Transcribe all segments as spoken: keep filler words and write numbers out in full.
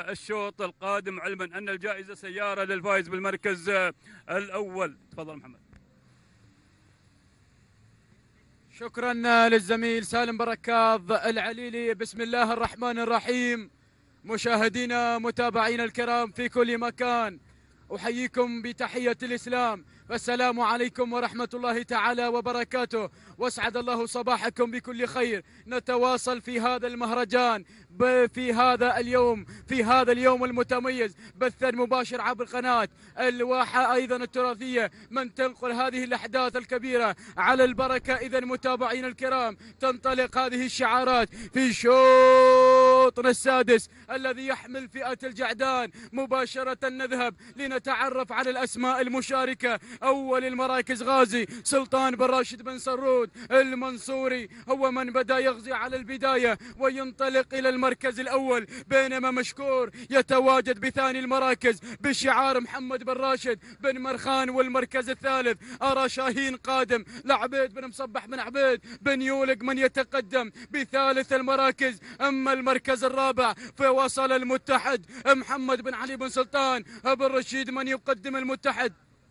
هذا الشوط القادم، علما أن الجائزة سيارة للفائز بالمركز الأول. تفضل محمد. شكرا للزميل سالم بركاض العليلي. بسم الله الرحمن الرحيم. مشاهدينا متابعينا الكرام في كل مكان، أحييكم بتحية الإسلام، فالسلام عليكم ورحمة الله تعالى وبركاته، واسعد الله صباحكم بكل خير. نتواصل في هذا المهرجان في هذا اليوم في هذا اليوم المتميز، بثا مباشر عبر قناة الواحة أيضا التراثية، من تنقل هذه الأحداث الكبيرة على البركة. إذا متابعينا الكرام، تنطلق هذه الشعارات في شوطنا السادس الذي يحمل فئة الجعدان. مباشرة نذهب لنتعرف على الأسماء المشاركة. أول المراكز غازي سلطان بن راشد بن سرود المنصوري، هو من بدأ يغزي على البداية وينطلق إلى المركز الأول، بينما مشكور يتواجد بثاني المراكز بشعار محمد بن راشد بن مرخان. والمركز الثالث أرى شاهين قادم لعبيد بن مصبح بن عبيد بن يولق من يتقدم بثالث المراكز. أما المركز الرابع فوصل المتحد محمد بن علي بن سلطان بن رشيد من يقدم المتحد،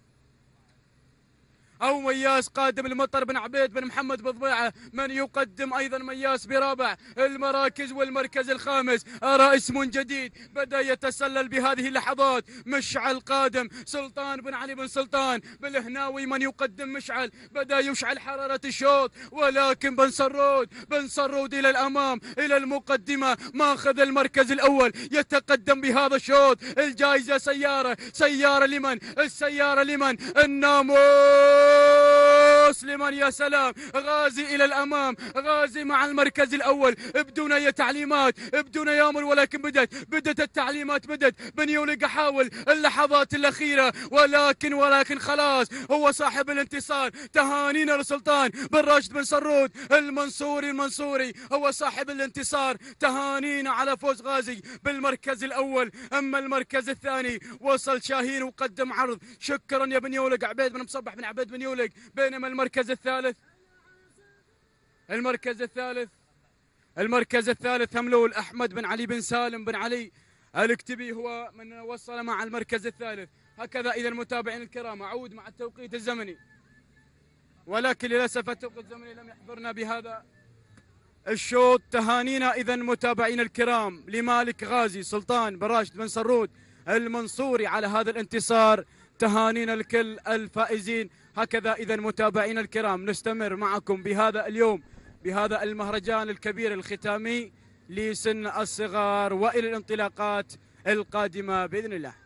أو مياس قادم المطر بن عبيد بن محمد بضبيعة من يقدم أيضا مياس برابع المراكز. والمركز الخامس أرى اسم جديد بدأ يتسلل بهذه اللحظات، مشعل قادم سلطان بن علي بن سلطان بالهناوي من يقدم مشعل، بدأ يشعل حرارة الشوط، ولكن بن سرود بن سرود إلى الأمام إلى المقدمة، ماخذ المركز الأول يتقدم بهذا الشوط. الجائزة سيارة سيارة لمن؟ السيارة لمن؟ الناموس لمن؟ يا سلام، غازي إلى الأمام، غازي مع المركز الأول بدون أي تعليمات بدون أي أمر، ولكن بدت بدت التعليمات بدت. بن يولق حاول اللحظات الأخيرة، ولكن ولكن خلاص هو صاحب الانتصار. تهانينا لسلطان بن راشد بن سرود المنصوري المنصوري هو صاحب الانتصار. تهانينا على فوز غازي بالمركز الأول. أما المركز الثاني وصل شاهين وقدم عرض. شكرا يا بن يولق عبيد بن مصبح بن عبيد بن يولق. بينما المركز الثالث المركز الثالث المركز الثالث هملول أحمد بن علي بن سالم بن علي الكتبي هو من وصل مع المركز الثالث. هكذا إذا المتابعين الكرام، أعود مع التوقيت الزمني، ولكن للأسف التوقيت الزمني لم يحضرنا بهذا الشوط. تهانينا إذا متابعين الكرام لمالك غازي سلطان بن راشد بن سرود المنصوري على هذا الانتصار. تهانينا لكل الفائزين. هكذا إذا متابعين الكرام، نستمر معكم بهذا اليوم بهذا المهرجان الكبير الختامي لسن الصغار، وإلى الانطلاقات القادمة بإذن الله.